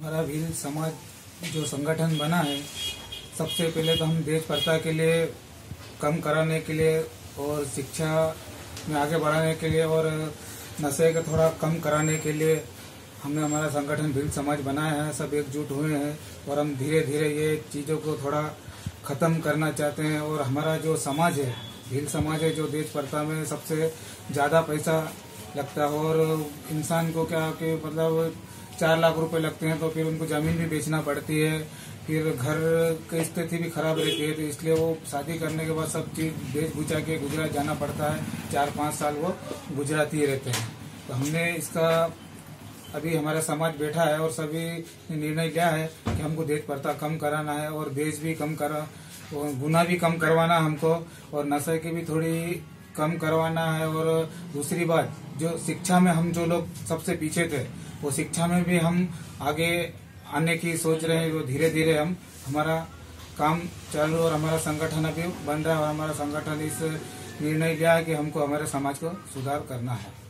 हमारा भील समाज जो संगठन बना है, सबसे पहले तो हम देश प्रथा के लिए कम कराने के लिए और शिक्षा में आगे बढ़ाने के लिए और नशे को थोड़ा कम कराने के लिए हमने हमारा संगठन भील समाज बनाया है। सब एकजुट हुए हैं और हम धीरे धीरे ये चीज़ों को थोड़ा ख़त्म करना चाहते हैं। और हमारा जो समाज है, भील समाज है, जो देश प्रथा में सबसे ज़्यादा पैसा लगता है और इंसान को क्या कि मतलब 4 लाख रुपए लगते हैं तो फिर उनको ज़मीन भी बेचना पड़ती है, फिर घर की स्थिति भी खराब रहती है। तो इसलिए वो शादी करने के बाद सब चीज़ बेच बुचा के गुजरात जाना पड़ता है। 4-5 साल वो गुजरात ही रहते हैं। तो हमने इसका अभी हमारा समाज बैठा है और सभी ने निर्णय लिया है कि हमको देश प्रथा कम कराना है और देश भी कम करा और गुना भी कम करवाना हमको और नशे की भी थोड़ी कम करवाना है। और दूसरी बात, जो शिक्षा में हम जो लोग सबसे पीछे थे, वो शिक्षा में भी हम आगे आने की सोच रहे हैं। वो धीरे धीरे हम हमारा काम चालू और हमारा संगठन अभी बन रहा है और हमारा संगठन इस निर्णय लिया है कि हमको हमारे समाज को सुधार करना है।